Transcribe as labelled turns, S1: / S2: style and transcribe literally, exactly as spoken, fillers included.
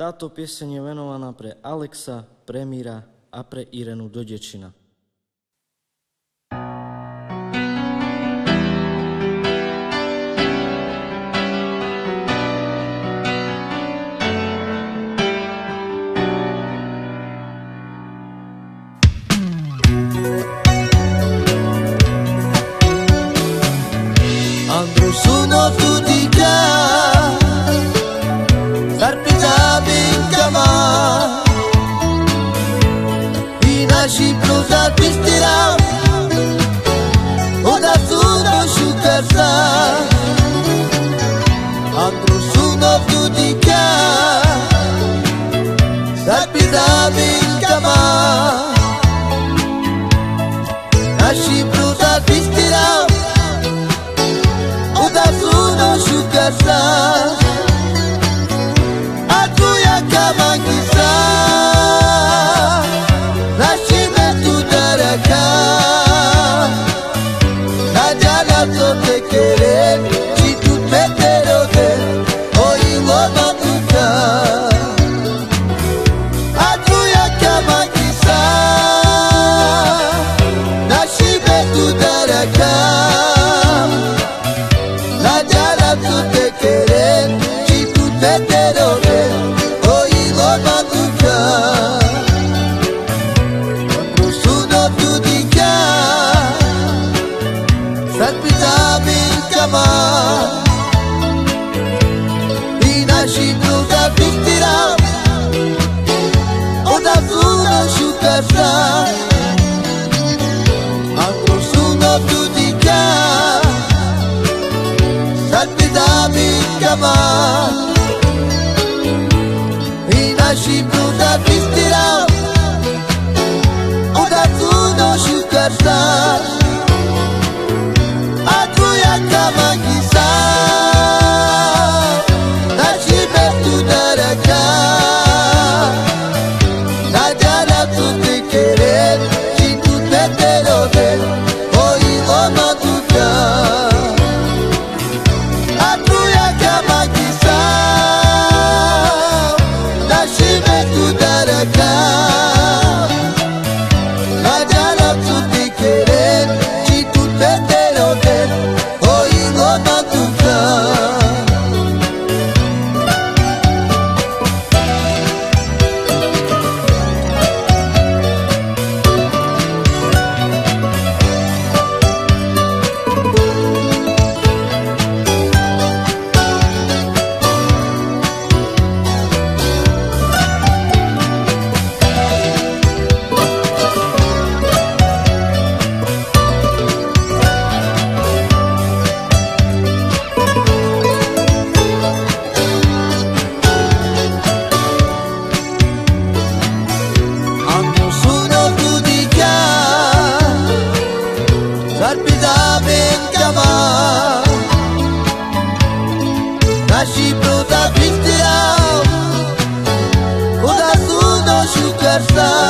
S1: Táto pieseň je venovaná pre Alexa, pre Míra a pre Irenu do Dečina.
S2: Andru suno tutica, dar pizzami in cama, fina și bluza pistirau, oda suno shukarsa. Andru suno tutica, dar pizzami in cama, fina și bluza pistirau. Oda suno shukarsa, atuya kama kisa, nashime tu daraka, najala sote kere, chitu peteroge, oilo matuka. Atuya kama kisa, nashime tu daraka. Tu te querer, si tu te querer, hoy lo matuka. Cuando suno tu dica, salpitami in cama, fina și bluza pistirà, oda suno shukarsa. Cuando suno tu dica, salpitami in cama, fina și bluza pistirà, oda suno shukarsa. Atuya kama kisa, nashime tu daraka, najala tu te querer, si tu te querer, hoy lo matuka. Atuya kama kisa, nashime tu daraka, najala tu te querer, si tu te querer, hoy lo matuka. Andru suno tutica, salpitami in cama, nashi bluza pistirà, oda suno shukarsa.